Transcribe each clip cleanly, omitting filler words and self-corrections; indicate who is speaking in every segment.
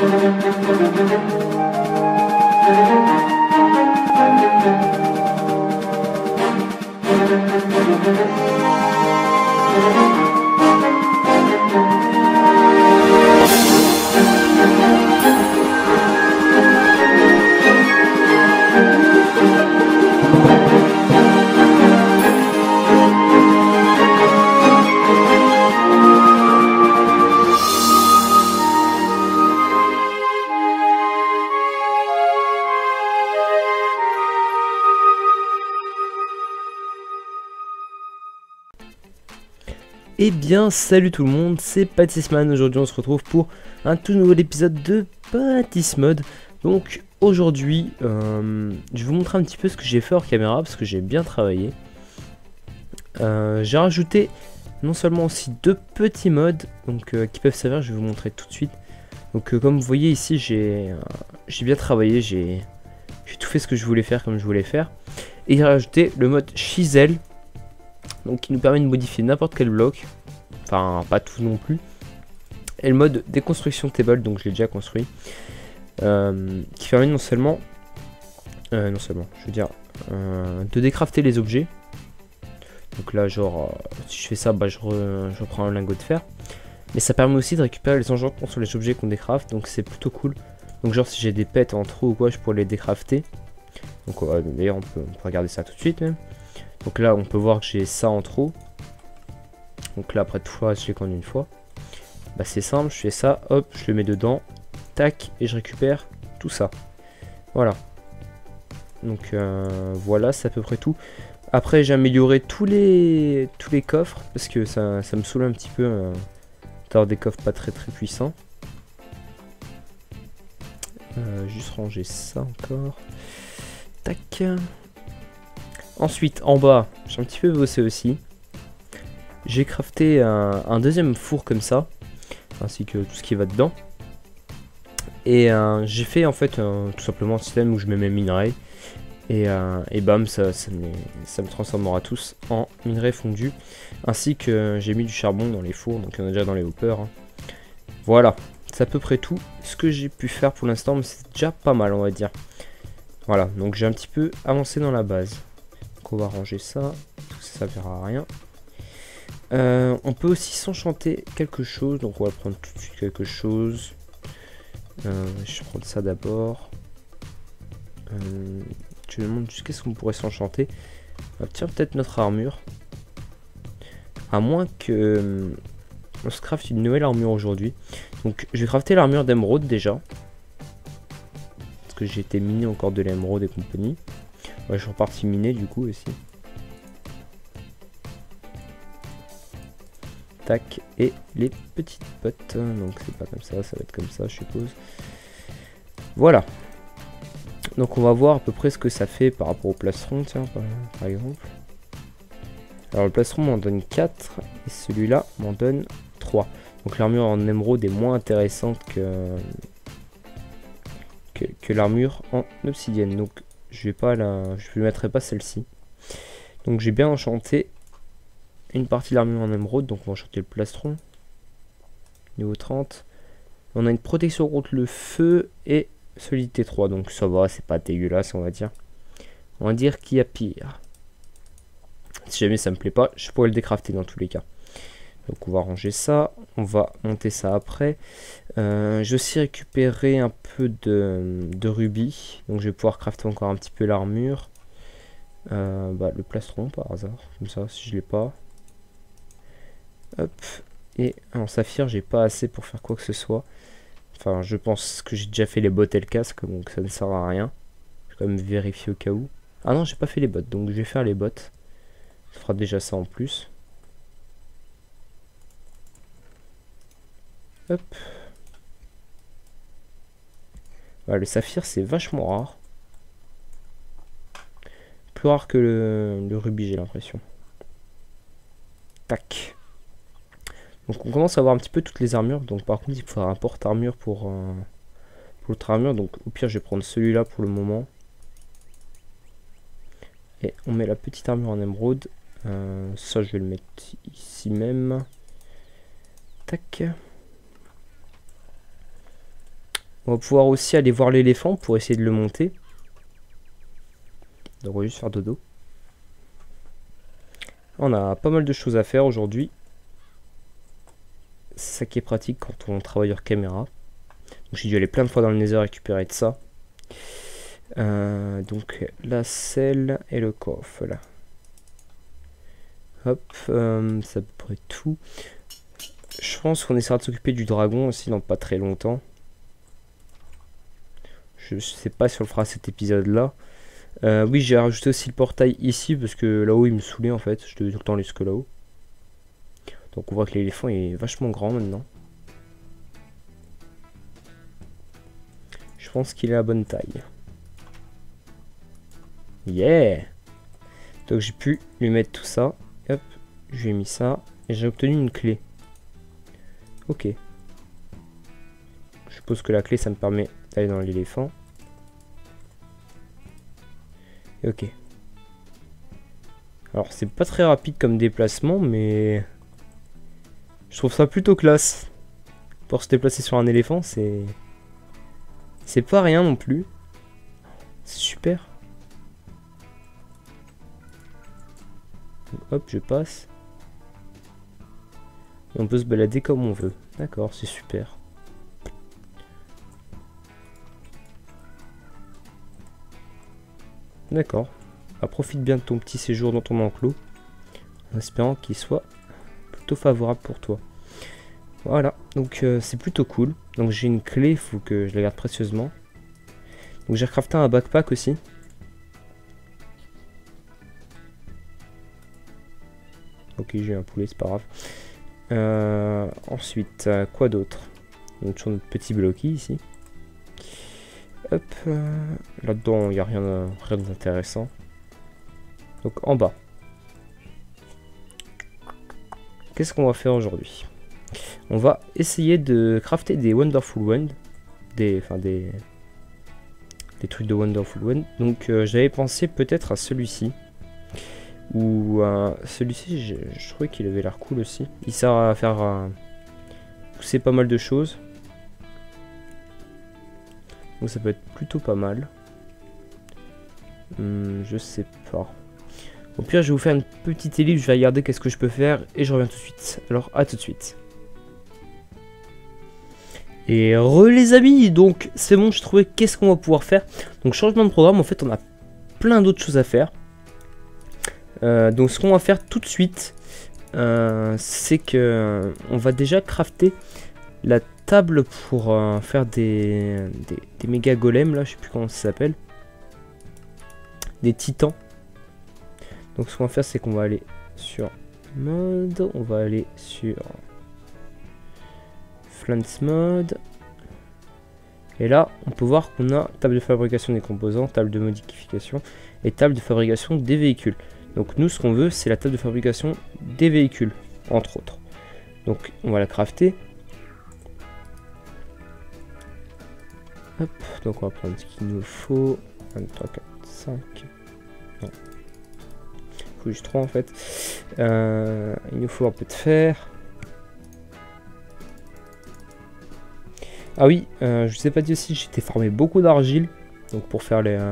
Speaker 1: Eh bien salut tout le monde, c'est Pattisman. Aujourd'hui on se retrouve pour un tout nouvel épisode de Pattismod. Donc aujourd'hui je vais vous montrer un petit peu ce que j'ai fait hors caméra parce que j'ai bien travaillé. J'ai rajouté non seulement aussi deux petits mods donc, qui peuvent servir, je vais vous montrer tout de suite. Donc comme vous voyez ici j'ai bien travaillé, j'ai tout fait ce que je voulais faire comme je voulais faire. Et j'ai rajouté le mode Chisel. Donc qui nous permet de modifier n'importe quel bloc, enfin pas tout non plus. Et le mode déconstruction table, donc je l'ai déjà construit, qui permet non seulement, je veux dire, de décrafter les objets. Donc là genre, si je fais ça, bah, je reprends un lingot de fer. Mais ça permet aussi de récupérer les enchantements sur les objets qu'on décrafte, donc c'est plutôt cool. Donc genre si j'ai des pets en trop ou quoi, je pourrais les décrafter. Donc d'ailleurs on peut regarder ça tout de suite même. Donc là on peut voir que j'ai ça en trop. Donc là après de fois je l'ai qu'en une fois. Bah c'est simple, je fais ça, hop, je le mets dedans, tac, et je récupère tout ça. Voilà. Donc voilà, c'est à peu près tout. Après j'ai amélioré tous les coffres, parce que ça me saoule un petit peu d'avoir des coffres pas très puissants. Juste ranger ça encore. Tac. Ensuite, en bas, j'ai un petit peu bossé aussi. J'ai crafté un deuxième four comme ça, ainsi que tout ce qui va dedans. Et j'ai fait en fait tout simplement un système où je mets mes minerais. Et bam, ça me transformera tous en minerais fondus. Ainsi que j'ai mis du charbon dans les fours, donc il y en a déjà dans les hoppers. Hein. Voilà, c'est à peu près tout ce que j'ai pu faire pour l'instant, mais c'est déjà pas mal on va dire. Voilà, donc j'ai un petit peu avancé dans la base. On va ranger ça, tout ça servira à rien. On peut aussi s'enchanter quelque chose, donc on va prendre tout de suite quelque chose. Je vais prendre ça d'abord. Je me demande juste qu'est-ce qu'on pourrait s'enchanter. Tiens, peut-être notre armure. À moins que on se crafte une nouvelle armure aujourd'hui. Donc je vais crafter l'armure d'émeraude déjà. Parce que j'ai été miné encore de l'émeraude et compagnie. Ouais, je suis reparti miner du coup aussi. Tac, et les petites bottes. Donc c'est pas comme ça va être comme ça je suppose. Voilà. Donc on va voir à peu près ce que ça fait par rapport au plastron, tiens, par exemple. Alors le plastron m'en donne 4 et celui-là m'en donne 3. Donc l'armure en émeraude est moins intéressante que l'armure en obsidienne. Donc je ne mettrai pas celle-ci. Donc j'ai bien enchanté une partie de l'armure en émeraude. Donc on va enchanter le plastron. Niveau 30. On a une protection contre le feu et solidité 3. Donc ça va, c'est pas dégueulasse on va dire. On va dire qu'il y a pire. Si jamais ça me plaît pas, je pourrais le décrafter dans tous les cas. Donc on va ranger ça. On va monter ça après. J'ai aussi récupéré un peu de rubis. Donc je vais pouvoir crafter encore un petit peu l'armure. Le plastron par hasard. Comme ça, si je l'ai pas. Hop. Et en saphir, j'ai pas assez pour faire quoi que ce soit. Enfin, je pense que j'ai déjà fait les bottes et le casque. Donc ça ne sert à rien. Je vais quand même vérifier au cas où. Ah non, j'ai pas fait les bottes. Donc je vais faire les bottes. Ça fera déjà ça en plus. Hop. Voilà, le saphir c'est vachement rare. Plus rare que le rubis j'ai l'impression. Tac. Donc on commence à avoir un petit peu toutes les armures. Donc par contre il faudra un porte-armure pour l'autre armure. Donc au pire je vais prendre celui-là pour le moment. Et on met la petite armure en émeraude. Ça je vais le mettre ici même. Tac. On va pouvoir aussi aller voir l'éléphant pour essayer de le monter. Donc on va juste faire dodo. On a pas mal de choses à faire aujourd'hui. C'est ça qui est pratique quand on travaille hors caméra. J'ai dû aller plein de fois dans le Nether récupérer de ça. Donc la selle et le coffre là. Hop, c'est à peu près tout. Je pense qu'on essaiera de s'occuper du dragon aussi dans pas très longtemps. Je sais pas si on le fera cet épisode là. Oui, j'ai rajouté aussi le portail ici parce que là-haut il me saoulait en fait. Je devais tout le temps aller jusque là-haut. Donc on voit que l'éléphant est vachement grand maintenant. Je pense qu'il est à bonne taille. Yeah! Donc j'ai pu lui mettre tout ça. Hop, je lui ai mis ça. Et j'ai obtenu une clé. Ok. Je suppose que la clé ça me permet d'aller dans l'éléphant. Ok. Alors c'est pas très rapide comme déplacement, mais je trouve ça plutôt classe. Pour se déplacer sur un éléphant, c'est pas rien non plus. C'est super. Hop, je passe. Et on peut se balader comme on veut. D'accord, c'est super. D'accord. Bah, profite bien de ton petit séjour dans ton enclos. En espérant qu'il soit plutôt favorable pour toi. Voilà, donc c'est plutôt cool. Donc j'ai une clé, il faut que je la garde précieusement. Donc j'ai crafté un backpack aussi. Ok, j'ai un poulet, c'est pas grave. Ensuite, quoi d'autre? Donc toujours notre petit bloc ici. Hop, là-dedans, il n'y a rien d'intéressant. Donc en bas. Qu'est-ce qu'on va faire aujourd'hui? On va essayer de crafter des Wonderful Wand. Des trucs de Wonderful Wand. Donc j'avais pensé peut-être à celui-ci. Ou celui-ci, je trouvais qu'il avait l'air cool aussi. Il sert à faire pousser pas mal de choses. Donc ça peut être plutôt pas mal. Je sais pas. Au pire, je vais vous faire une petite ellipse, je vais regarder qu'est-ce que je peux faire et je reviens tout de suite. Alors, à tout de suite. Et les amis, donc c'est bon, je trouvais qu'est-ce qu'on va pouvoir faire. Donc changement de programme, en fait on a plein d'autres choses à faire. Donc ce qu'on va faire tout de suite, c'est que on va déjà crafter la table pour faire des méga golems là, je sais plus comment ça s'appelle. Des titans. Donc ce qu'on va faire, c'est qu'on va aller sur mode, on va aller sur Flance mode. Et là, on peut voir qu'on a table de fabrication des composants, table de modification et table de fabrication des véhicules. Donc nous, ce qu'on veut, c'est la table de fabrication des véhicules, entre autres. Donc on va la crafter. Hop, donc on va prendre ce qu'il nous faut. 1, 2, 3, 4, 5. Non. Il faut juste 3 en fait. Il nous faut un peu de fer. Ah oui, je vous ai pas dit aussi, j'étais farmé beaucoup d'argile. Donc pour faire les...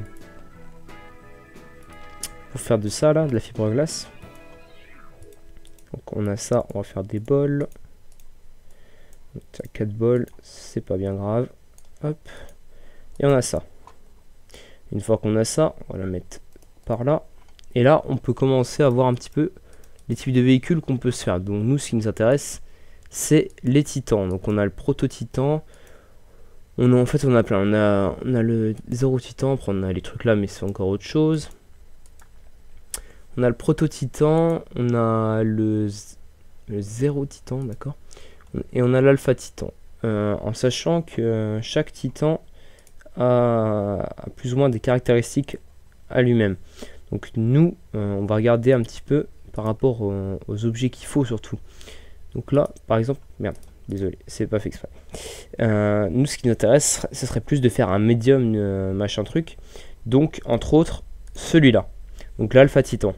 Speaker 1: pour faire de ça là, de la fibre glace. Donc on a ça, on va faire des bols. Donc 4 bols, c'est pas bien grave. Hop. Et on a ça. Une fois qu'on a ça, on va la mettre par là. Et là, on peut commencer à voir un petit peu les types de véhicules qu'on peut se faire. Donc nous, ce qui nous intéresse, c'est les titans. Donc on a le proto-titan. On a plein. On a le 0 titan. Après on a les trucs là, mais c'est encore autre chose. On a le proto-titan. On a le 0 titan, d'accord. Et on a l'alpha titan. En sachant que chaque titan a plus ou moins des caractéristiques à lui-même. Donc nous, on va regarder un petit peu par rapport aux objets qu'il faut surtout. Donc là, par exemple, merde, désolé, c'est pas fait exprès. Nous, ce qui nous intéresse, ce serait plus de faire un médium machin truc. Donc, entre autres, celui-là. Donc l'alpha titan.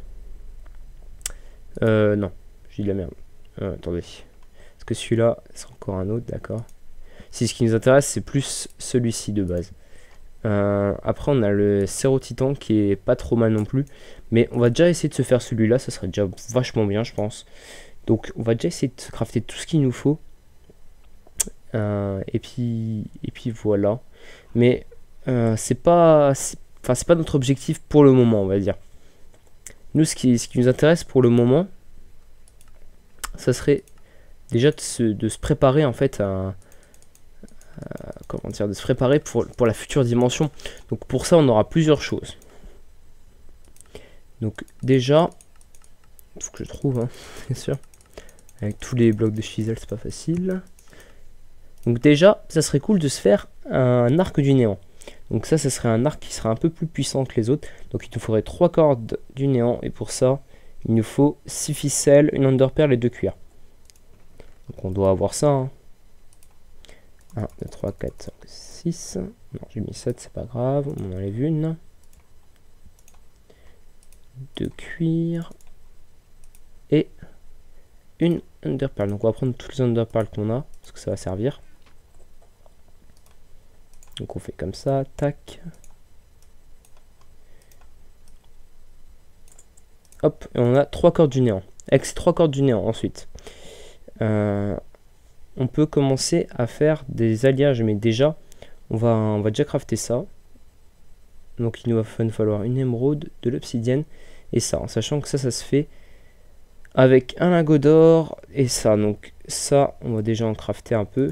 Speaker 1: Non, j'ai de la merde. Attendez. Parce que celui-là, c'est encore un autre, d'accord. Si ce qui nous intéresse, c'est plus celui-ci de base. Après, on a le Céro-Titan qui est pas trop mal non plus. Mais on va déjà essayer de se faire celui-là. Ça serait déjà vachement bien, je pense. Donc, on va déjà essayer de crafter tout ce qu'il nous faut. Et puis voilà. Mais c'est pas notre objectif pour le moment, on va dire. Nous, ce qui nous intéresse pour le moment, ça serait déjà de se préparer en fait comment dire, de se préparer pour la future dimension. Donc pour ça, on aura plusieurs choses. Donc déjà, il faut que je trouve, hein, bien sûr. Avec tous les blocs de chisel, c'est pas facile. Donc déjà, ça serait cool de se faire un arc du néant. Donc ça serait un arc qui serait un peu plus puissant que les autres. Donc il nous faudrait 3 cordes du néant. Et pour ça, il nous faut 6 ficelles, une enderpearl et 2 cuirs. Donc on doit avoir ça. Hein. 1, 2, 3, 4, 5, 6. Non, j'ai mis 7, c'est pas grave. On en enlève une. 2 cuirs. Et une enderpearl. Donc on va prendre toutes les enderpearls qu'on a. Parce que ça va servir. Donc on fait comme ça. Tac. Hop. Et on a 3 cordes du néant. Avec ces 3 cordes du néant ensuite. On peut commencer à faire des alliages, mais déjà, on va déjà crafter ça. Donc il nous va nous falloir une émeraude, de l'obsidienne et ça, en sachant que ça se fait avec un lingot d'or et ça. Donc ça, on va déjà en crafter un peu.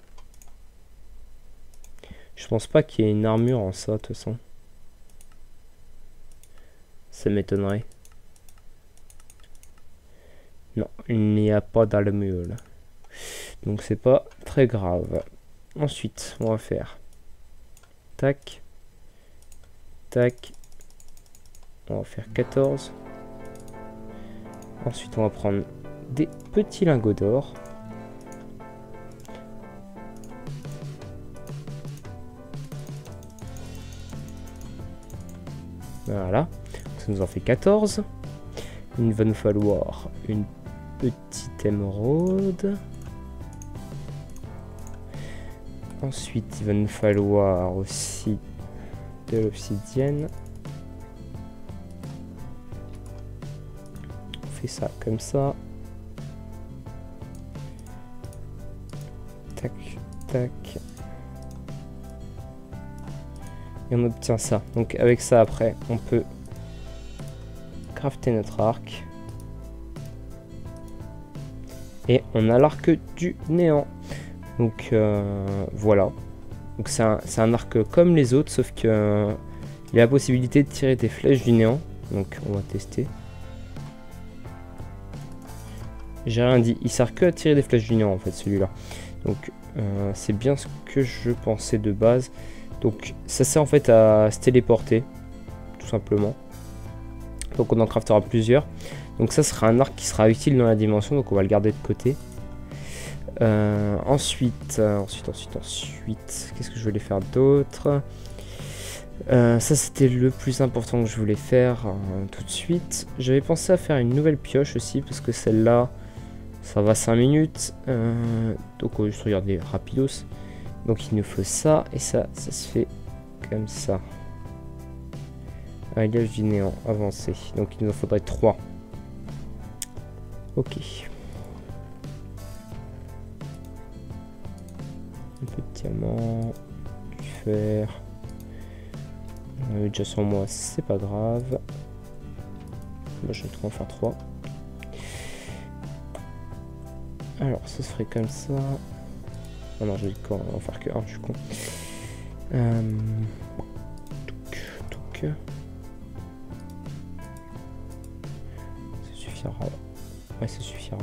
Speaker 1: Je pense pas qu'il y ait une armure en ça, de toute façon. Ça m'étonnerait. Non, il n'y a pas d'armure là. Donc c'est pas très grave. Ensuite, on va faire tac, tac. On va faire 14. Ensuite, on va prendre des petits lingots d'or. Voilà. Ça nous en fait 14. Il va nous falloir une petite émeraude. Ensuite, il va nous falloir aussi de l'obsidienne. On fait ça comme ça. Tac, tac. Et on obtient ça. Donc avec ça, après, on peut crafter notre arc. Et on a l'arc du néant. Donc voilà. Donc c'est un arc comme les autres, sauf que il a la possibilité de tirer des flèches du néant. Donc on va tester. J'ai rien dit. Il sert que à tirer des flèches du néant en fait celui-là. Donc c'est bien ce que je pensais de base. Donc ça sert en fait à se téléporter, tout simplement. Donc on en craftera plusieurs. Donc ça sera un arc qui sera utile dans la dimension, donc on va le garder de côté. Ensuite, qu'est-ce que je voulais faire d'autre? Ça c'était le plus important que je voulais faire tout de suite. J'avais pensé à faire une nouvelle pioche aussi, parce que celle-là, ça va 5 minutes. Donc on va juste regarder rapidos. Donc il nous faut ça, et ça se fait comme ça. Alliage du néant avancé. Donc il nous en faudrait 3. Ok. Un peu de diamant, du fer. On avait déjà sur moi, c'est pas grave. Moi je vais en faire 3. Alors ça se ferait comme ça. Ah non, j'ai le corps, on va en faire que 1, je suis con. Ça suffira. Ouais, ça suffira.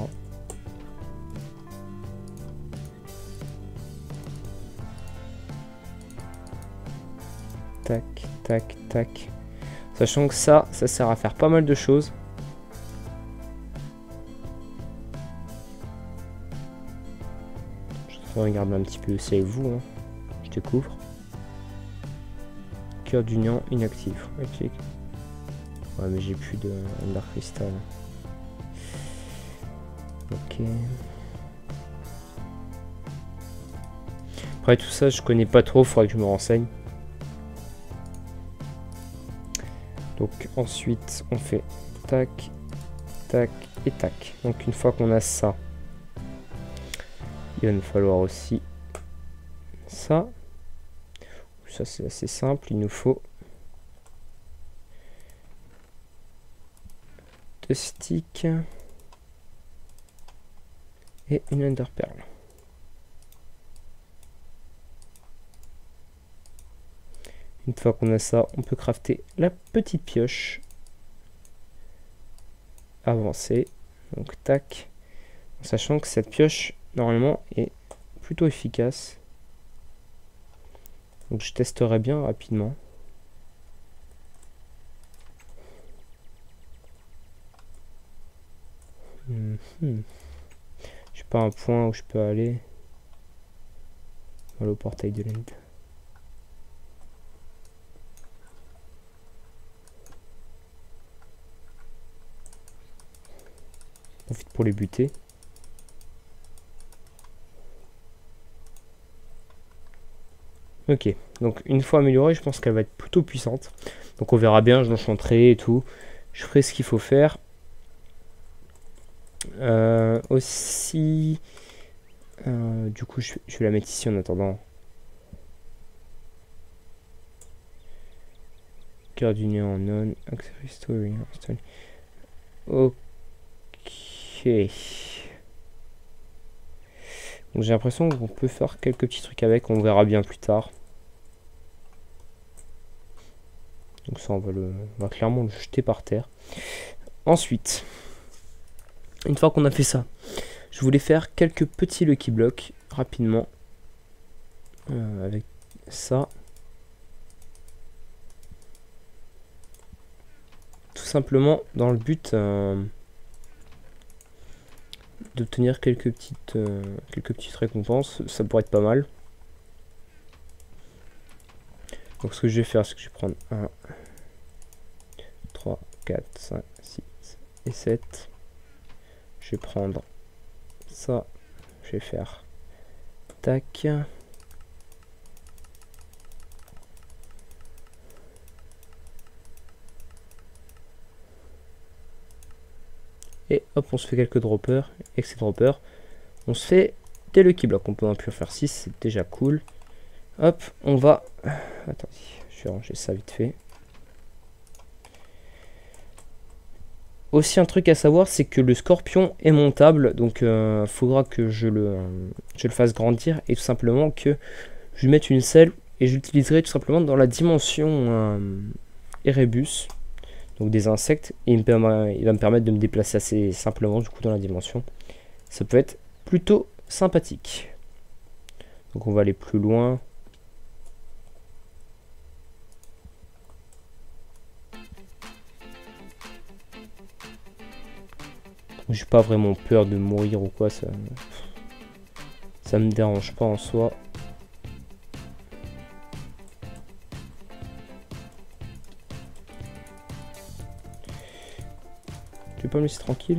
Speaker 1: Tac, tac, tac. Sachant que ça sert à faire pas mal de choses. Je vais regarder un petit peu aussi avec vous. Hein. Je découvre. Cœur du néant inactif. Ok. Ouais, mais j'ai plus de Dark Crystal. Ok. Après tout ça, je connais pas trop, faudrait que je me renseigne. Donc ensuite, on fait tac, tac et tac. Donc une fois qu'on a ça, il va nous falloir aussi ça. Ça c'est assez simple, il nous faut 2 sticks et une underpearl. Une fois qu'on a ça, on peut crafter la petite pioche avancée. Donc tac, en sachant que cette pioche normalement est plutôt efficace. Donc je testerai bien rapidement. Je sais pas un point où je peux aller. Voilà, au portail de l'end. Profite pour les buter. Ok, donc une fois améliorée, je pense qu'elle va être plutôt puissante. Donc on verra bien, je l'enchanterai et tout. Je ferai ce qu'il faut faire. Aussi, du coup, je vais la mettre ici en attendant. Cœur du néant en non. Accessory story. Ok. Donc j'ai l'impression qu'on peut faire quelques petits trucs avec, on verra bien plus tard. Donc ça on va clairement le jeter par terre. Ensuite, une fois qu'on a fait ça, je voulais faire quelques petits Lucky Blocks rapidement. Avec ça. Tout simplement dans le but d'obtenir quelques petites récompenses. Ça pourrait être pas mal. Donc ce que je vais faire, c'est que je vais prendre 1, 3, 4, 5, 6 et 7. Je vais prendre ça. Je vais faire tac. Et hop, on se fait quelques droppers. Avec ces droppers, on se fait des Lucky Blocks. On peut en plus faire 6, c'est déjà cool. Hop, on va... Attendez, je vais ranger ça vite fait. Aussi un truc à savoir, c'est que le scorpion est montable. Donc faudra que je le fasse grandir. Et tout simplement que je lui mette une selle. Et j'utiliserai tout simplement dans la dimension Erebus. Donc des insectes, et il va me permettre de me déplacer assez simplement du coup dans la dimension. Ça peut être plutôt sympathique. Donc on va aller plus loin. J'ai pas vraiment peur de mourir ou quoi, ça me dérange pas en soi. Tu veux pas me laisser tranquille?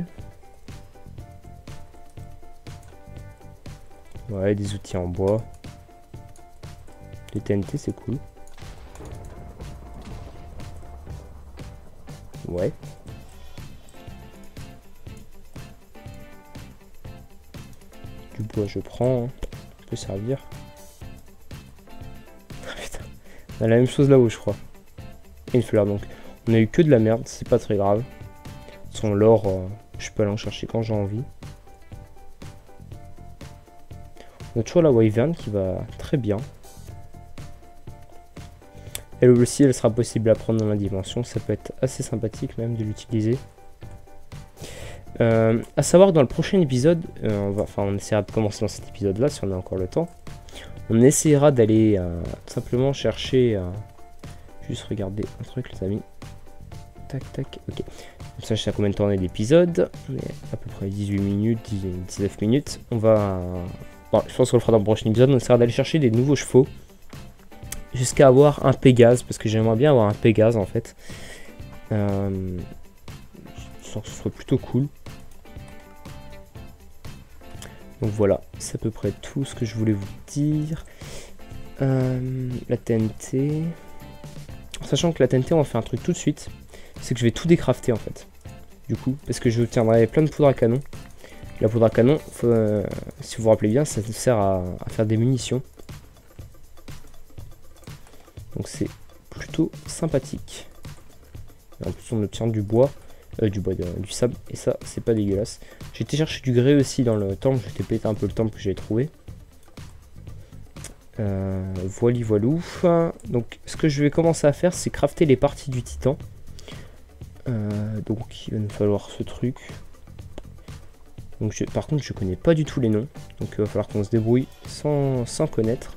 Speaker 1: Ouais, des outils en bois. Des TNT, c'est cool. Ouais. Du bois, je prends. Hein. Ça peut servir. Putain. On a la même chose là-haut, je crois. Et une fleur, donc. On a eu que de la merde, c'est pas très grave. Son l'or, je peux aller en chercher quand j'ai envie. On a toujours la Wyvern qui va très bien. Elle aussi, elle sera possible à prendre dans la dimension. Ça peut être assez sympathique même de l'utiliser. À savoir, dans le prochain épisode, on essaiera de commencer dans cet épisode-là si on a encore le temps. On essaiera d'aller tout simplement chercher... juste regarder un truc, les amis. Tac, tac, ok. Comme ça, je sais à combien de temps on est d'épisode. On est à peu près 18 minutes, 19 minutes. On va... Bon, je pense qu'on le fera dans le prochain épisode. On essaiera d'aller chercher des nouveaux chevaux. Jusqu'à avoir un Pégase. Parce que j'aimerais bien avoir un Pégase, en fait. Je sens que ce soit plutôt cool. Donc voilà, c'est à peu près tout ce que je voulais vous dire. La TNT. Sachant que la TNT, on va faire un truc tout de suite. C'est que je vais tout décrafter en fait. Du coup, parce que je tiendrai plein de poudre à canon. La poudre à canon, si vous vous rappelez bien, ça sert à faire des munitions. Donc c'est plutôt sympathique. Et en plus on obtient du bois, du sable, et ça c'est pas dégueulasse. J'ai été chercher du grès aussi dans le temple, j'ai été péter un peu le temple que j'ai trouvé. Voilou. Donc ce que je vais commencer à faire, c'est crafter les parties du titan. Donc il va nous falloir ce truc. Donc par contre je connais pas du tout les noms, donc il va falloir qu'on se débrouille sans connaître.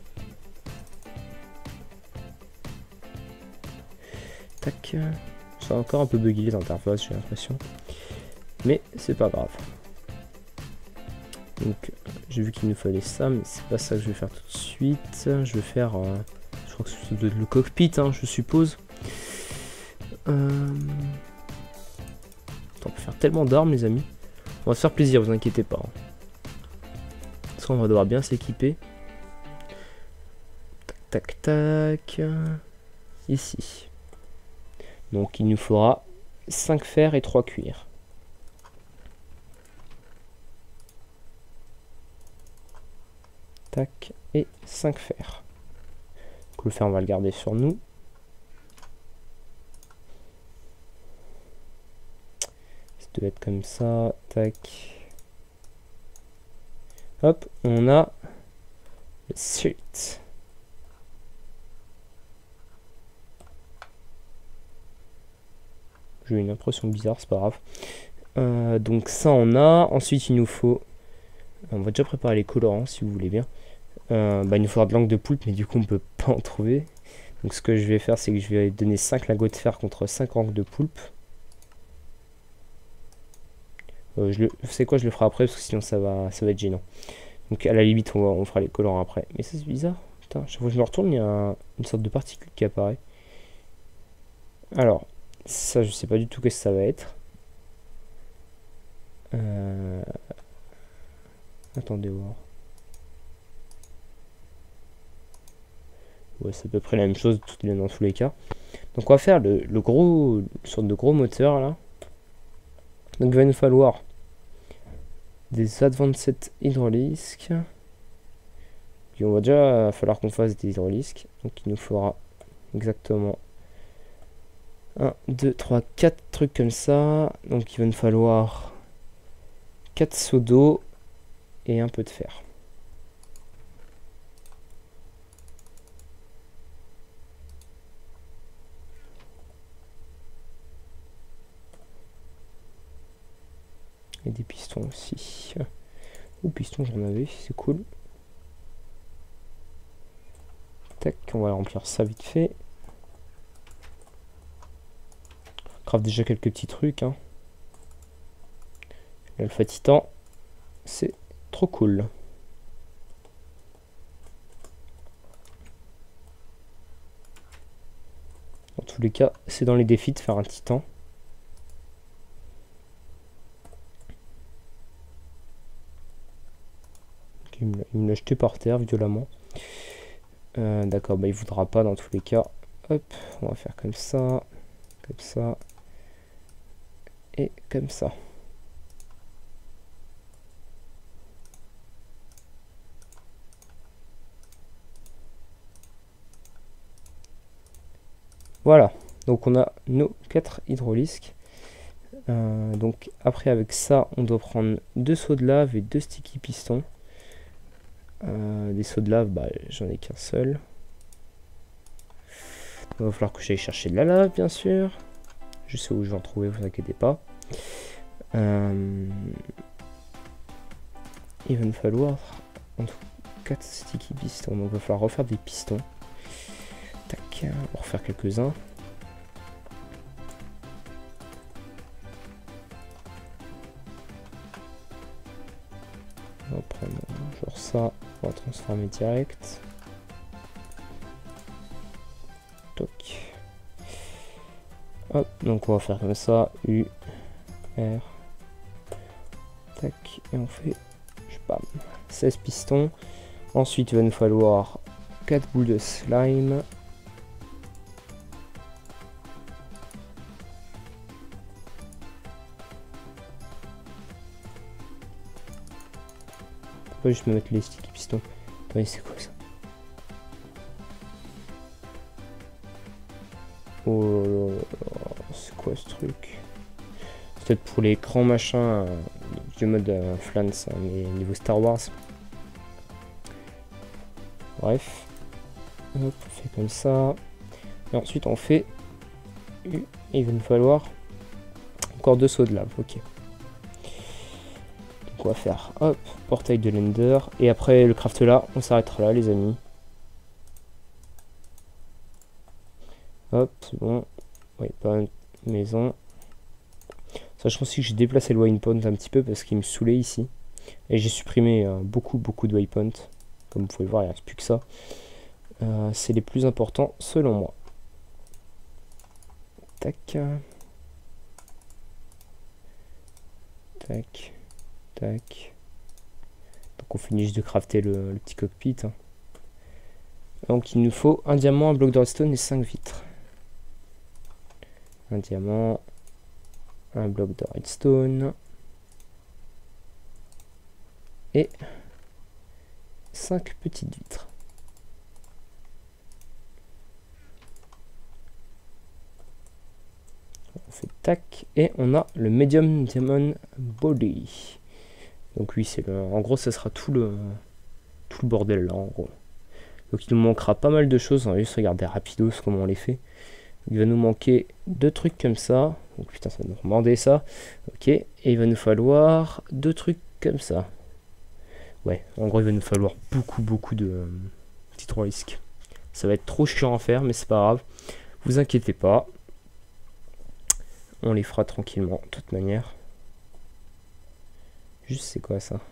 Speaker 1: Tac. C'est encore un peu bugué les interfaces, j'ai l'impression. Mais c'est pas grave. Donc j'ai vu qu'il nous fallait ça, mais c'est pas ça que je vais faire tout de suite. Je vais faire... je crois que c'est le cockpit, hein, je suppose. On peut faire tellement d'armes, les amis. On va se faire plaisir, vous inquiétez pas. Parce qu'on va devoir bien s'équiper. Tac, tac, tac. Ici. Donc il nous faudra 5 fers et 3 cuirs. Tac, et 5 fers. Donc le fer, on va le garder sur nous. Ça doit être comme ça. Tac. Hop, on a le suite. J'ai une impression bizarre, c'est pas grave. Donc ça on a. Ensuite il nous faut... On va déjà préparer les colorants si vous voulez bien. Il nous faudra de l'encre de poulpe, mais du coup on peut pas en trouver. Donc ce que je vais faire, c'est que je vais donner 5 lingots de fer contre 5 encres de poulpe. Vous savez quoi, je le ferai après parce que sinon ça va être gênant. Donc à la limite on fera les colorants après. Mais ça c'est bizarre. Putain, chaque fois que je me retourne, il y a une sorte de particule qui apparaît. Alors, ça je sais pas du tout ce que ça va être. Attendez voir. Ouais, c'est à peu près la même chose dans tous les cas. Donc on va faire une sorte de gros moteur là. Donc il va nous falloir des advanced hydraulisques. Puis on va déjà falloir qu'on fasse des hydraulisques. Donc il nous faudra exactement 1, 2, 3, 4 trucs comme ça. Donc il va nous falloir 4 seaux d'eau et un peu de fer. Et des pistons aussi. Ou pistons j'en avais, c'est cool. Tac, on va remplir ça vite fait. On craft déjà quelques petits trucs. Hein. L'alpha titan, c'est trop cool. Dans tous les cas, c'est dans les défis de faire un titan. Il me l'a jeté par terre violemment. D'accord, il voudra pas dans tous les cas. Hop, on va faire comme ça et comme ça. Voilà, donc on a nos 4 hydraulisques. Donc après avec ça, on doit prendre 2 seaux de lave et 2 sticky pistons. Des seaux de lave, j'en ai qu'un seul. Il va falloir que j'aille chercher de la lave, bien sûr. Je sais où je vais en trouver, vous inquiétez pas. Il va nous falloir en tout 4 sticky pistons. Donc il va falloir refaire des pistons. Tac, on va refaire quelques-uns. On va prendre genre ça, on va transformer direct. Toc. Hop, donc on va faire comme ça, U, R. Tac, et on fait, je sais bam, 16 pistons. Ensuite, il va nous falloir 4 boules de slime. Pourquoi je me mettre les sticky pistons? Attendez, c'est quoi ça? Oh là là, c'est quoi ce truc? C'est peut-être pour les écrans machin du mode Flans, hein, mais niveau Star Wars. Bref. Hop, on fait comme ça. Et ensuite on fait... Il va nous falloir encore 2 sauts de lave, ok. Donc on va faire, hop, portail de l'Ender. Et après le craft là, on s'arrêtera là les amis. Hop, c'est bon. Oui, pas une maison. Sachant aussi que j'ai déplacé le waypoint un petit peu parce qu'il me saoulait ici. Et j'ai supprimé beaucoup de waypoints. Comme vous pouvez le voir, il ne reste plus que ça. C'est les plus importants selon moi. Tac. Tac. Tac. Donc on finit juste de crafter le petit cockpit. Hein. Donc il nous faut un diamant, un bloc de redstone et 5 vitres. Un diamant, un bloc de redstone et 5 petites vitres. On fait tac et on a le medium diamond body. Donc oui, c'est le, en gros ça sera tout le bordel là en gros. Donc il nous manquera pas mal de choses, on va juste regarder rapidos comment on les fait. Il va nous manquer 2 trucs comme ça. Oh putain, ça va nous demander ça. Ok, et il va nous falloir 2 trucs comme ça. Ouais, en gros il va nous falloir beaucoup de petits 3 risques. Ça va être trop chiant à faire, mais c'est pas grave. Vous inquiétez pas. On les fera tranquillement, de toute manière. Juste c'est quoi ça?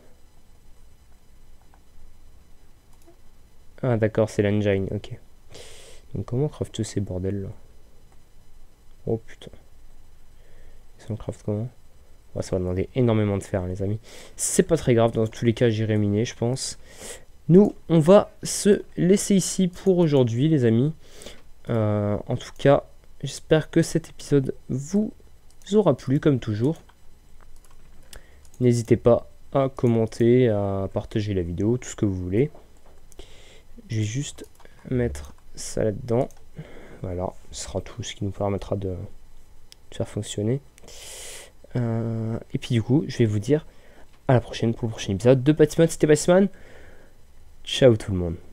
Speaker 1: Ah d'accord, c'est l'engine, ok. Donc comment on craft tous ces bordels là? Oh putain. Ça on craft comment? Ouais, ça va demander énormément de fer, hein, les amis. C'est pas très grave, dans tous les cas j'irai miner, je pense. Nous, on va se laisser ici pour aujourd'hui, les amis. En tout cas, j'espère que cet épisode vous aura plu, comme toujours. N'hésitez pas à commenter, à partager la vidéo, tout ce que vous voulez. Je vais juste mettre ça là-dedans. Voilà, ce sera tout ce qui nous permettra de faire fonctionner. Et puis du coup, je vais vous dire à la prochaine pour le prochain épisode de Pattismod. C'était Pattisman. Ciao tout le monde.